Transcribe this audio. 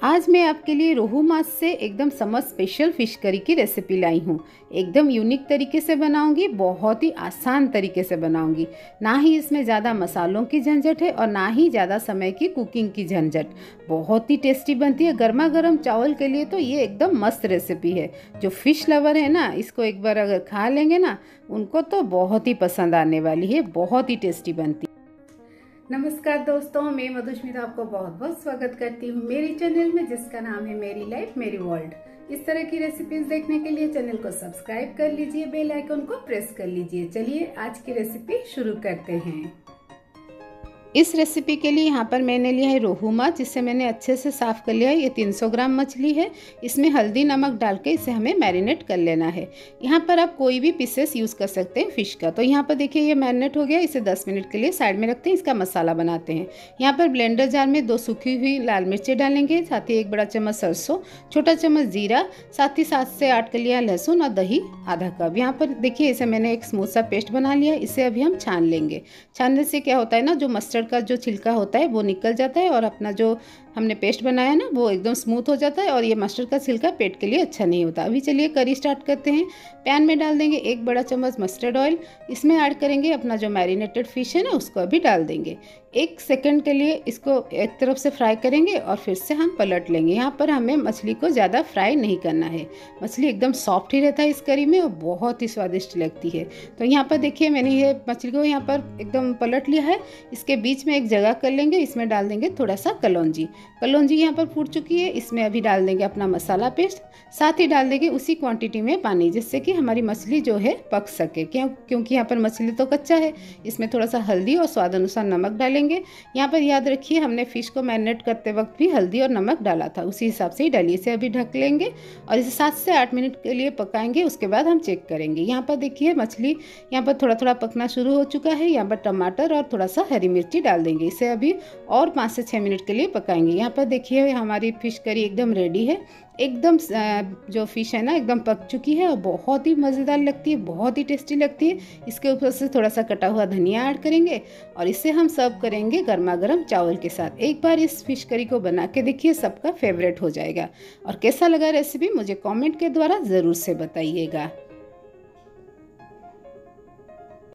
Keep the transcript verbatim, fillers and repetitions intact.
आज मैं आपके लिए रोहू माछ से एकदम समर स्पेशल फ़िश करी की रेसिपी लाई हूँ। एकदम यूनिक तरीके से बनाऊंगी, बहुत ही आसान तरीके से बनाऊंगी। ना ही इसमें ज़्यादा मसालों की झंझट है और ना ही ज़्यादा समय की कुकिंग की झंझट। बहुत ही टेस्टी बनती है। गर्मा गर्म चावल के लिए तो ये एकदम मस्त रेसिपी है। जो फ़िश लवर है ना, इसको एक बार अगर खा लेंगे ना, उनको तो बहुत ही पसंद आने वाली है। बहुत ही टेस्टी बनती है। नमस्कार दोस्तों, मैं मधुस्मिता आपको बहुत बहुत स्वागत करती हूँ मेरे चैनल में, जिसका नाम है मेरी लाइफ मेरी वर्ल्ड। इस तरह की रेसिपीज देखने के लिए चैनल को सब्सक्राइब कर लीजिए, बेल आइकन को प्रेस कर लीजिए। चलिए आज की रेसिपी शुरू करते हैं। इस रेसिपी के लिए यहाँ पर मैंने लिया है रोहू माछ, जिसे मैंने अच्छे से साफ़ कर लिया है। ये तीन सौ ग्राम मछली है। इसमें हल्दी नमक डाल के इसे हमें मैरिनेट कर लेना है। यहाँ पर आप कोई भी पीसेस यूज़ कर सकते हैं फ़िश का। तो यहाँ पर देखिए ये मैरिनेट हो गया। इसे दस मिनट के लिए साइड में रखते हैं। इसका मसाला बनाते हैं। यहाँ पर ब्लेंडर जार में दो सूखी हुई लाल मिर्चें डालेंगे, साथ ही एक बड़ा चम्मच सरसों, छोटा चम्मच जीरा, साथ ही सात से आठ कलियाँ लहसुन और दही आधा कप। यहाँ पर देखिए इसे मैंने एक स्मूथ सा पेस्ट बना लिया। इसे अभी हम छान लेंगे। छानने से क्या होता है ना, जो मस्टर्ड का जो छिलका होता है वो निकल जाता है और अपना जो हमने पेस्ट बनाया ना वो एकदम स्मूथ हो जाता है। और ये मस्टर्ड का छिलका पेट के लिए अच्छा नहीं होता। अभी चलिए करी स्टार्ट करते हैं। पैन में डाल देंगे एक बड़ा चम्मच मस्टर्ड ऑयल। इसमें ऐड करेंगे अपना जो मैरिनेटेड फिश है ना, उसको अभी डाल देंगे। एक सेकंड के लिए इसको एक तरफ से फ्राई करेंगे और फिर से हम पलट लेंगे। यहाँ पर हमें मछली को ज़्यादा फ्राई नहीं करना है। मछली एकदम सॉफ्ट ही रहता है इस करी में और बहुत ही स्वादिष्ट लगती है। तो यहाँ पर देखिए मैंने ये मछली को यहाँ पर एकदम पलट लिया है। इसके बीच में एक जगह कर लेंगे। इसमें डाल देंगे थोड़ा सा कलौंजी। कलौंजी यहाँ पर फूट चुकी है। इसमें अभी डाल देंगे अपना मसाला पेस्ट। साथ ही डाल देंगे उसी क्वांटिटी में पानी, जिससे कि हमारी मछली जो है पक सके। क्यों क्योंकि यहाँ पर मछली तो कच्चा है। इसमें थोड़ा सा हल्दी और स्वाद अनुसार नमक डालेंगे। यहाँ पर याद रखिए हमने फिश को मैरिनेट करते वक्त भी हल्दी और नमक डाला था, उसी हिसाब से ही डालिए। इसे अभी ढक लेंगे और इसे सात से आठ मिनट के लिए पकाएंगे। उसके बाद हम चेक करेंगे। यहाँ पर देखिए मछली यहाँ पर थोड़ा थोड़ा पकना शुरू हो चुका है। यहाँ पर टमाटर और थोड़ा सा हरी मिर्ची डाल देंगे। इसे अभी और पाँच से छः मिनट के लिए पकाएंगे। यहाँ पर देखिए हमारी फिश करी एकदम रेडी है। एकदम जो फिश है ना एकदम पक चुकी है और बहुत ही मज़ेदार लगती है, बहुत ही टेस्टी लगती है। इसके ऊपर से थोड़ा सा कटा हुआ धनिया ऐड करेंगे और इसे हम सर्व करेंगे गर्मा गर्म चावल के साथ। एक बार इस फिश करी को बना के देखिए, सबका फेवरेट हो जाएगा। और कैसा लगा रेसिपी मुझे कमेंट के द्वारा ज़रूर से बताइएगा।